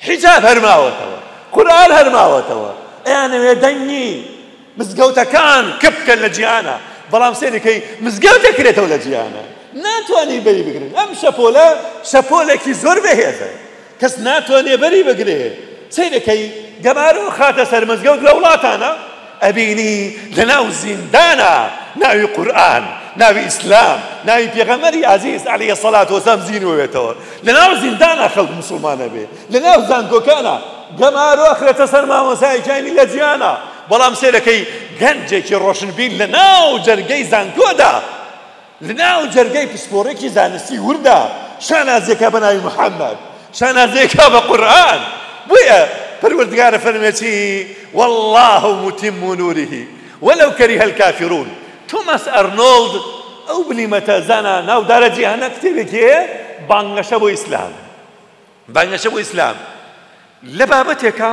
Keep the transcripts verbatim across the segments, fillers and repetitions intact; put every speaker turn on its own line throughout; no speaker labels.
حجاب هەرماوەتەوە، قورئان هەرماوەتەوە. ئەیانەوێ دەنگی مزگەوتەکان کپکەن لە جیهانە، بەڵام سێنەکەی مزگەوت دەکرێتەوە لە جیهانە. ناتوانانی بەری بگرن. ئەم شەپۆلە شەپۆلێکی زۆر بەهێزە، کەس ناتوانێ بەری بگرێ. سێنەکەی گەمارۆ خاتە سەر مزگەوت لە وڵاتانە، ئەبینی لەناو زیندانە ناوی قورئان، ناوی ئیسلام، ناوی پێغەمبەری عەزیز عەلەیهی السەڵات وەسەلام زینوێتەوە. لەناو زیندانە خەڵک موسڵمانە بێ، لەناو زانکۆکانە گەمارۆ ئەخرێتە سەر مامۆسایەکانی لە جیهانە. بەڵام سێرەکەی گەنجێکی ڕۆشنبیر لەناو جەرگەی زانکۆدا، لەناو جەرگەی پسپۆڕێکی زانستی وردا شانازێکە بە ناوی محەممەد، شانازێکە بە قورئان. بۆیە پەروەردگارە فەرمێتی والله متم نوره ولو كره الكافرون. توماس ئەرنۆڵد ئەو بلیمەتە زانە ناودارە جیهانە کتێبێکی هەیە بانگەشە بۆ ئیسلام، بانگەشە بۆ ئیسلام. لە بابەتێکە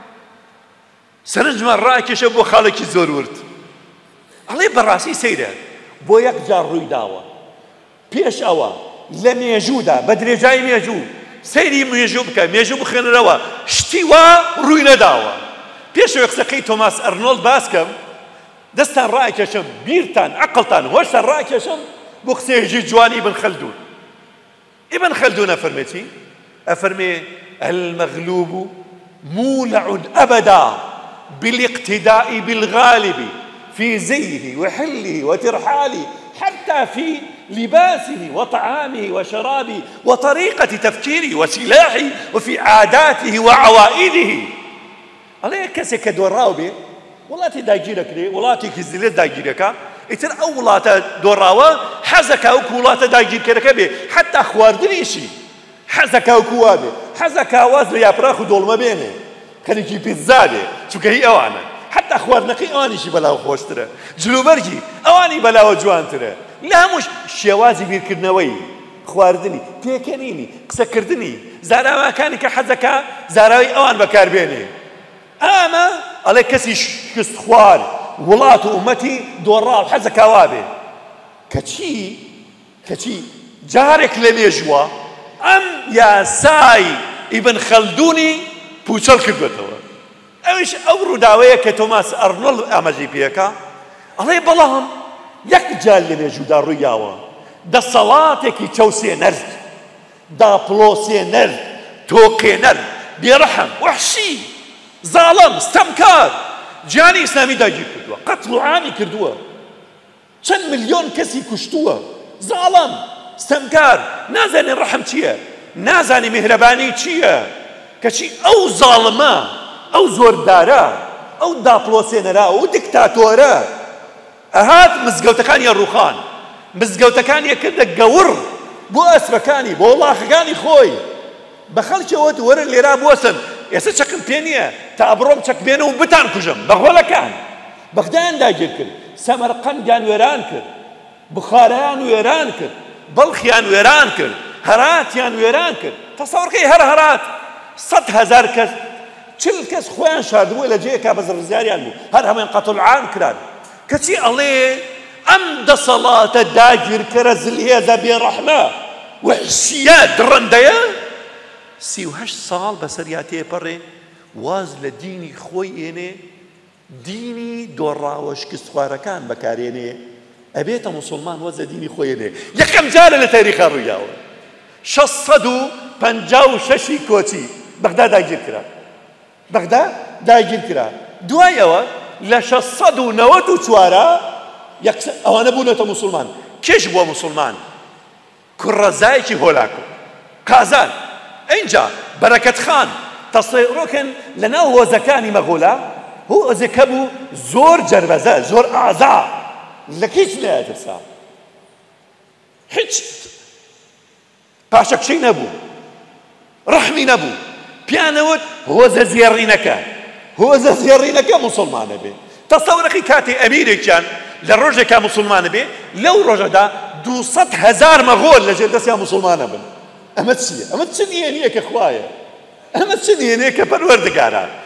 سەرنجمان ڕاکێشە بۆ خاڵێکی زۆر ورد. ئەڵێ بەڕاستی سەیرە بۆ یەک جار ڕووی داوە، پێش ئەوە لە مێژوودا بە درێژای مێژوو سەیری مێژوو بکە، مێژوو بخێنەرەوە، شتی وا ڕووی نەداوە. پێشەوە قسەکەی تۆماس ئەرنۆڵد باسکەم، دەستان ڕاکێشم، بیرتان عەقڵتان هۆشتان ڕاکێشم بۆ قسەیەکی جوانی ئیبن خەلدون. ئیبن خەلدون ئەفەرمێتی، ئەفەرمێ المغلوب مولع أبدا بالاقتداء بالغالب في زيه وحله وترحاله حتى في لباسه وطعامه وشرابه وطريقة تفكيره وسلاحه وفي عاداته وعوائده. عليه كسك دوراو بي ولاتي دايجيرك لي ولاتي كزيلت دايجيرك اتر اولاتا دوراوا حزك او كولاتا دايجيرك بي حتى خواردني شي حزك او كوابي حزك واز يا براخ دولما بيني خليكي بيتزا بي چونكه هي اوانا حتى خواردنقي اواني شي بلاو خوشتره جلوبرجي اواني بلاو جوانتره لا مش شوازي بيركردنەوەی خواردنی پێکەنینی قسەکردنی زاراوەکانی کە حەزەکە زاراوی ئەوان بەکاربێنێ. ئەمە ئەڵێ کەسی شکست خوار وڵات و ئومەتی دۆڕاو حەزەکە وا بێ کەچی کەچی جارێک لە مێژووە ئەم یاسای ئیبن خەلدونی پوچەڵ کردوێتەوە. ئەوش ئەو ڕووداوەیە کە تۆماس ئەرنۆڵد ئاماژەی پێەکە. ئەڵێ بەڵام یەک جار لە مێژوودا ڕوویاوە دەسەڵاتێکی چەوسێنەر، داپڵۆسێنەر، تۆقێنەر، بێڕەحەم، وەحشی، زاڵم، ستەمکار گیانی ئیسلامی داگیر کردووە، قەتڵ و عامی کردووە، چەند ملیۆن کەسی کوشتووە، زاڵم، ستەمکار، نازانێ ڕەحەم چییە، نازانێ میهرەبانی چییە، کەچی ئەو زاڵمە، ئەو زۆردارە، ئەو داپڵۆسێنەرە، ئەو دیکتاتۆرە ئەهات مزگەوتەکانی ڕووخان، مزگەوتەکانی کردە گەور بۆ ئەسپەکانی، بۆ وڵاخەکانی خۆی، بە خەڵکی ئەوەت وەرن لێرا بوەسن، ئێستا چەکم پێ نییە تا ئەبڕۆم چەک بێنە و بتان کوژم بە غۆڵەکان. بەغدایان داگیر کرد، سەمەرقەندیان وێران کرد، بخارەیان وێران کرد، بەڵخیان وێران کرد، هەراتیان وێران کرد. تەسەوڕکەی هەر هەرات سەد هەزار کەس چل کەس خۆیان شاردبووە لە جێیەکا بە زڕزیاریان بوو، هەر هەموویان قەتڵ عام کران. کەچی ئەڵێ ئەم دەسەڵاتە داگیرکەرە زلهێزە بێڕەحمە وەحشیە دڕەندەیە سی و هەشت ساڵ بەسەریا تێپەڕێ واز لە دینی خۆی ئێنێ، دینی دۆڕاوە شکستخوارەکان بەکارێنێ، ئەبێتە موسڵمان وەز لە دینی خۆی ئێنێ. یەکەم جارە لە تاریخا ڕوویاوە شەش سەد و پەنجا و شەشی کۆچی بەغدا داگیر کرا، بەغدا داگیر کرا. دوایەوە لە شەش سەد و نەوەت و چوارە ئەوانە بوونەتە موسڵمان. کێش بووە موسڵمان؟ کوڕەزایەکی هۆلاکۆ قازان. اینجا بەرەکەت خان تەسەیڕۆکن لەناو هۆزەکانی مەغۆلا، هۆزێکە بوو زۆر جەربەزە، زۆر ئازا، لە هیچ نایەترسا، هیچ پاشەکشەی نەبوو، ڕەحمی نەبوو. پیانەوت هۆزە زێڕینەکە، هۆزە زێڕینەکە موسڵمانە بێ. تەسەوڕەکەی کاتێ ئەمیرێکیان لە ڕۆژێکا موسڵمانە بێ، لەو ڕۆژەدا دووسەد هەزار مەغۆل لەژێر دەستیان موسڵمانە بن. ئەمە چییە؟ ئەمە چ نێنیە کە خوایە؟ ئەمە چ نێنەیە کە پەروەردگارە؟